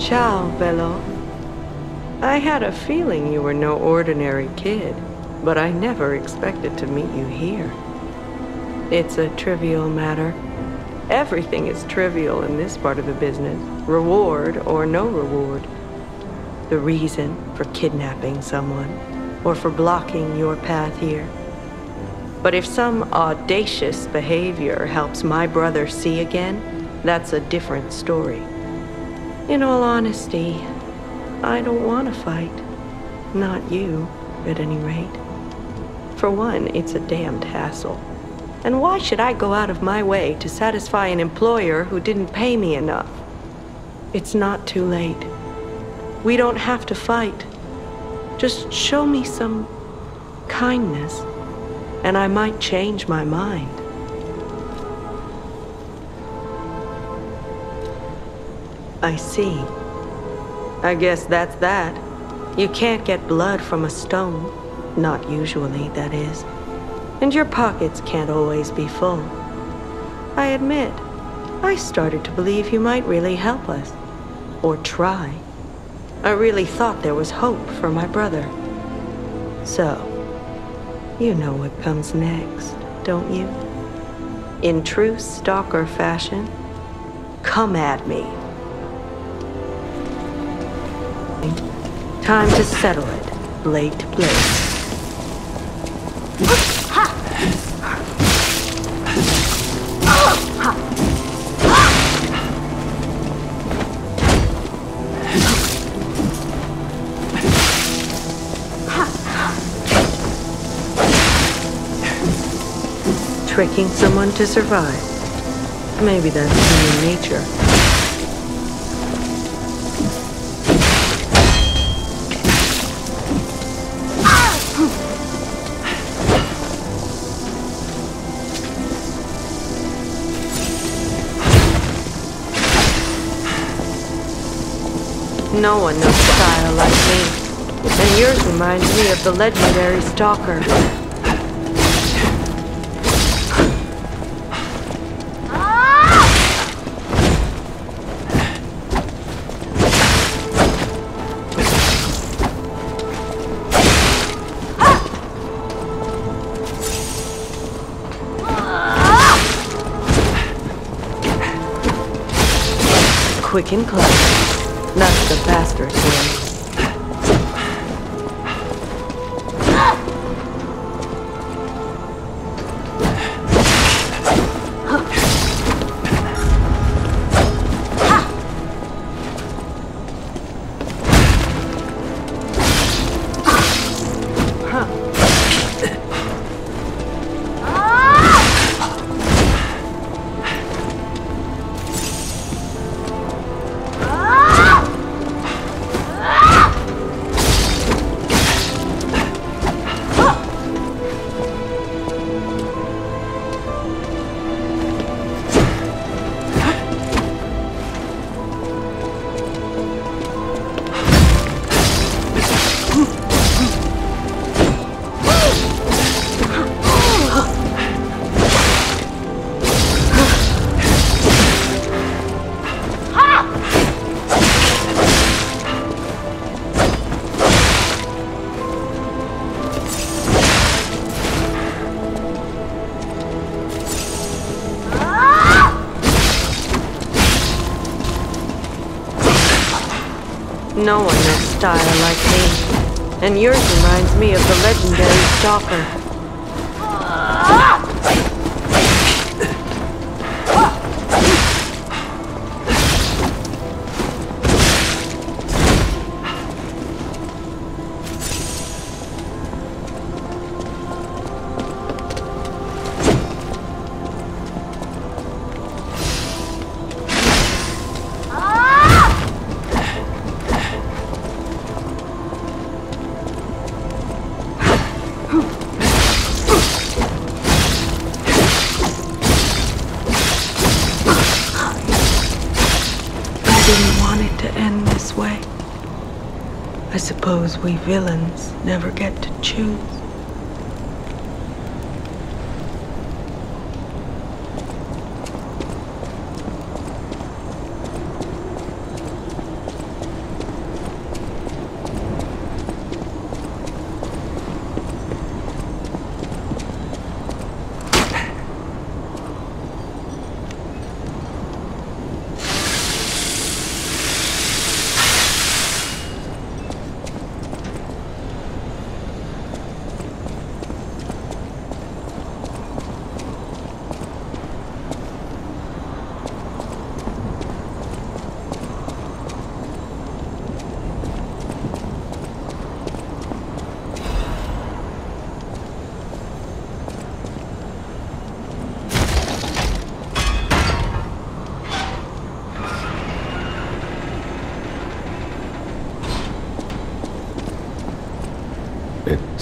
Ciao, Bello. I had a feeling you were no ordinary kid, but I never expected to meet you here. It's a trivial matter. Everything is trivial in this part of the business, reward or no reward. The reason for kidnapping someone, or for blocking your path here. But if some audacious behavior helps my brother see again, that's a different story. In all honesty, I don't want to fight. Not you, at any rate. For one, it's a damned hassle. And why should I go out of my way to satisfy an employer who didn't pay me enough? It's not too late. We don't have to fight. Just show me some kindness, and I might change my mind. I see. I guess that's that. You can't get blood from a stone. Not usually, that is. And your pockets can't always be full. I admit, I started to believe you might really help us. Or try. I really thought there was hope for my brother. So, you know what comes next, don't you? In true stalker fashion, come at me. Time to settle it, blade to blade. Tricking someone to survive. Maybe that's human nature. No one knows style like me, and yours reminds me of the legendary stalker. Quick and clever. That's the bastard's way. No one knows style like me, and yours reminds me of the legendary stalker. I suppose we villains never get to choose.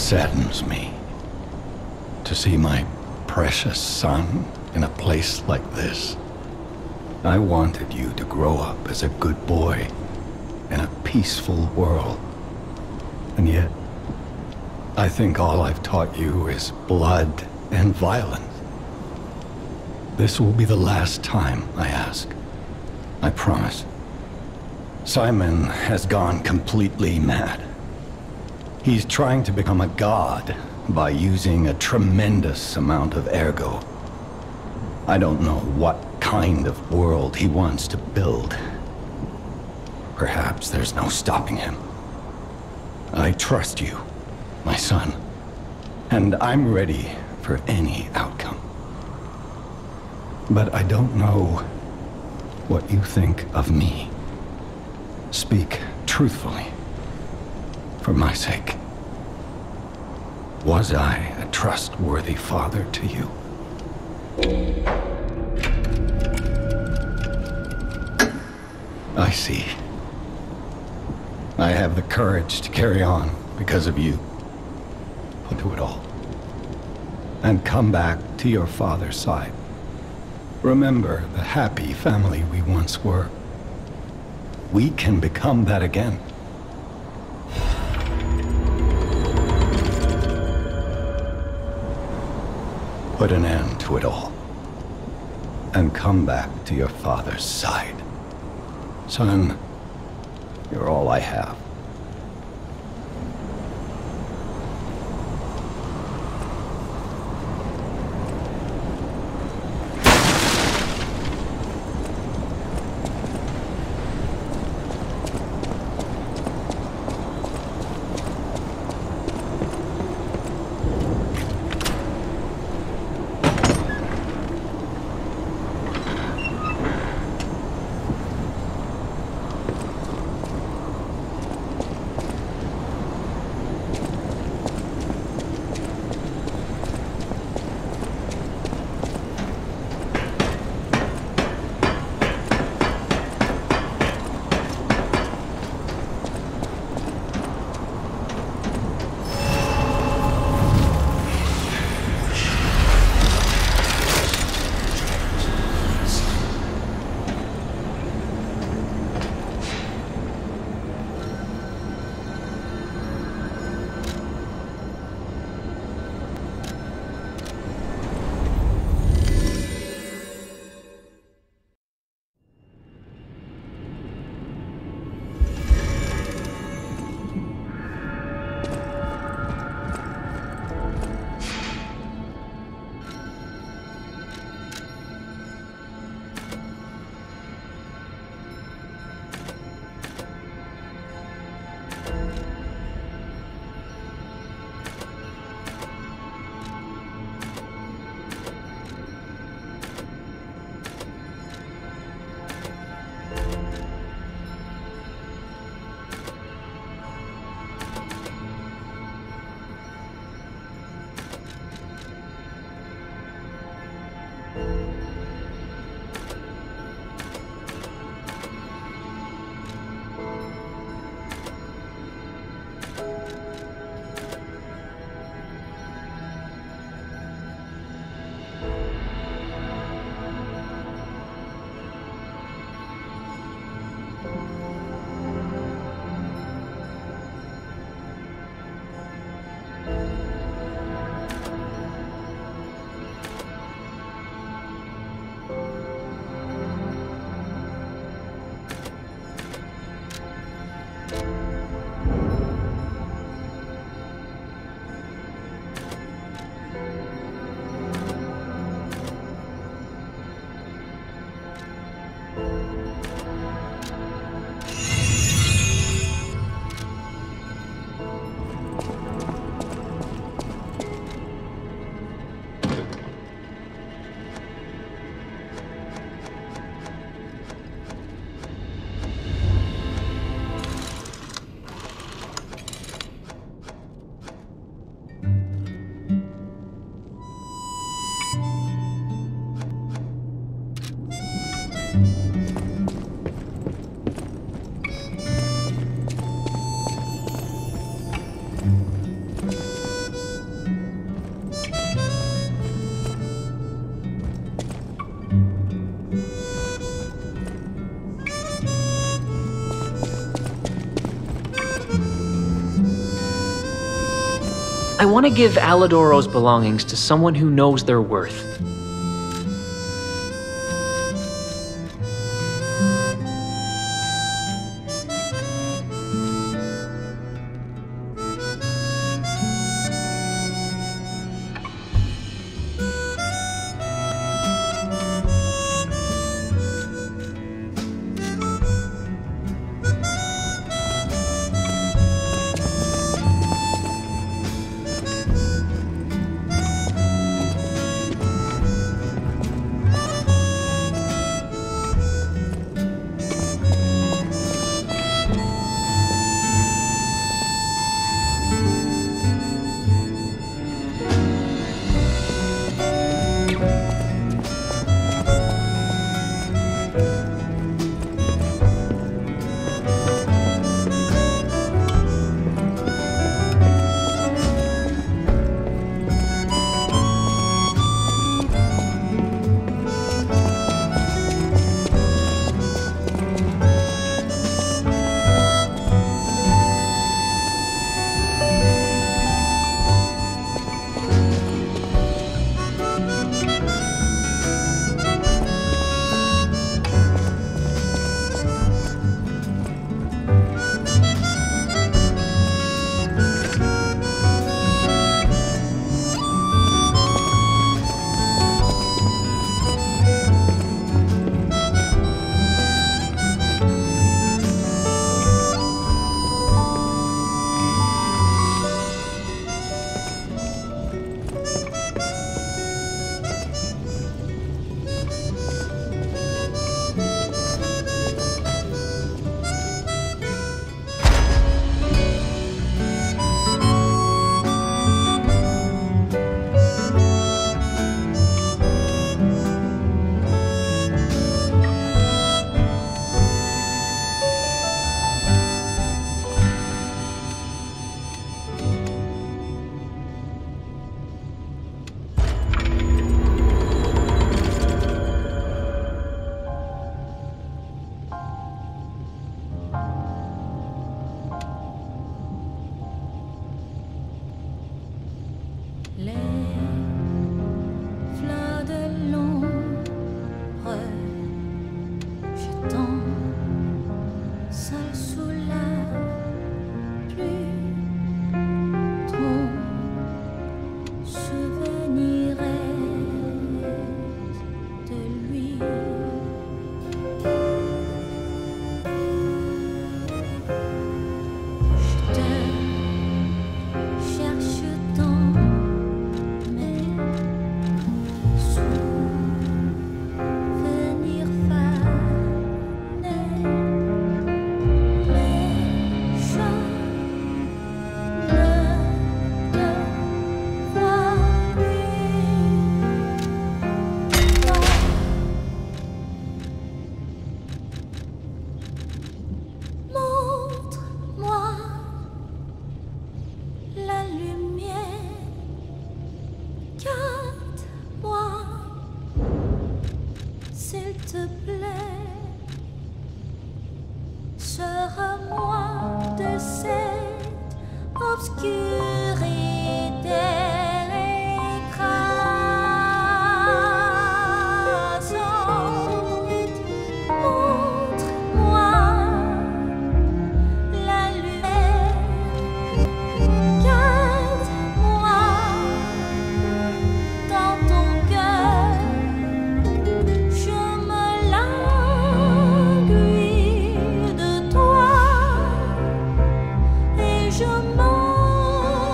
saddens me to see my precious son in a place like this. I wanted you to grow up as a good boy in a peaceful world. And yet, I think all I've taught you is blood and violence. This will be the last time I ask. I promise. Simon has gone completely mad. He's trying to become a god by using a tremendous amount of ergo. I don't know what kind of world he wants to build. Perhaps there's no stopping him. I trust you, my son, and I'm ready for any outcome. But I don't know what you think of me. Speak truthfully, for my sake. Was I a trustworthy father to you? I see. I have the courage to carry on because of you. I'll do it all. And come back to your father's side. Remember the happy family we once were. We can become that again. Put an end to it all. And come back to your father's side. Son, you're all I have. I want to give Alidoro's belongings to someone who knows their worth. Je m'en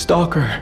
Stalker.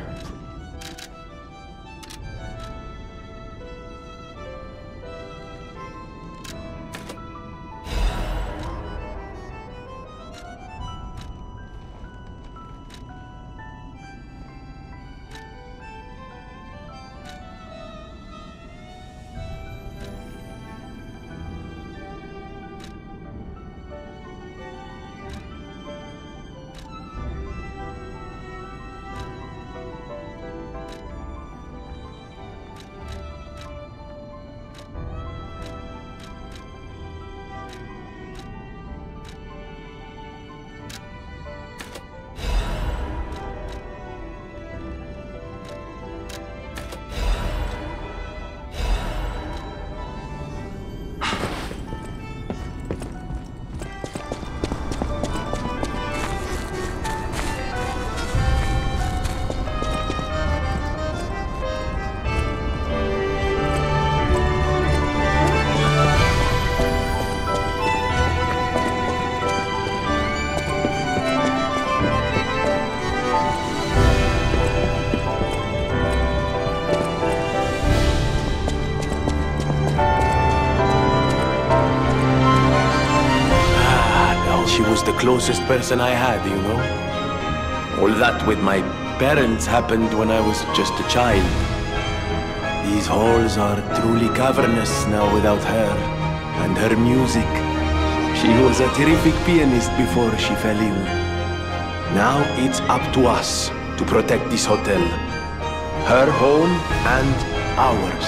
The closest person I had, you know? All that with my parents happened when I was just a child. These halls are truly cavernous now without her and her music. She was a terrific pianist before she fell ill. Now it's up to us to protect this hotel. Her home and ours.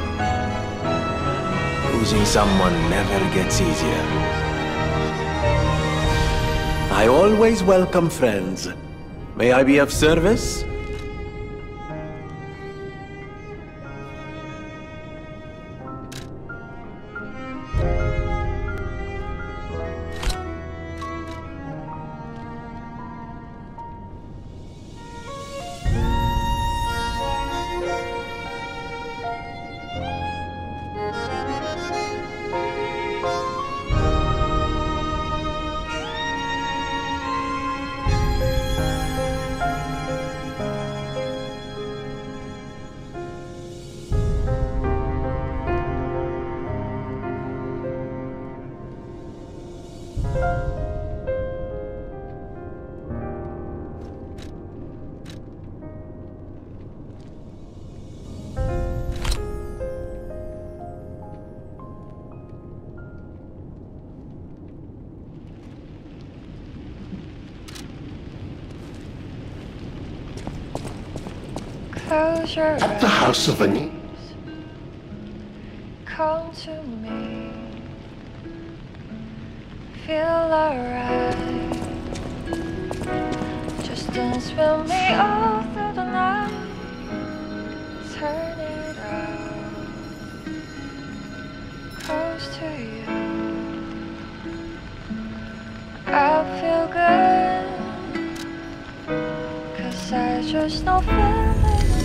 Losing someone never gets easier. I always welcome friends. May I be of service? Close your eyes. At the House of Neowiz. Come to me. Feel alright. Just dance with me all through the night. Turn it out. Close to you. I feel good. 'Cause I just know feeling.